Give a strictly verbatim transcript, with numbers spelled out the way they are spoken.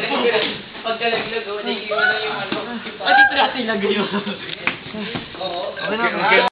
Pagkalaglag, oh, naiiwan na yung ano. Ah, dito natin lagay yun. Oo. Okay na.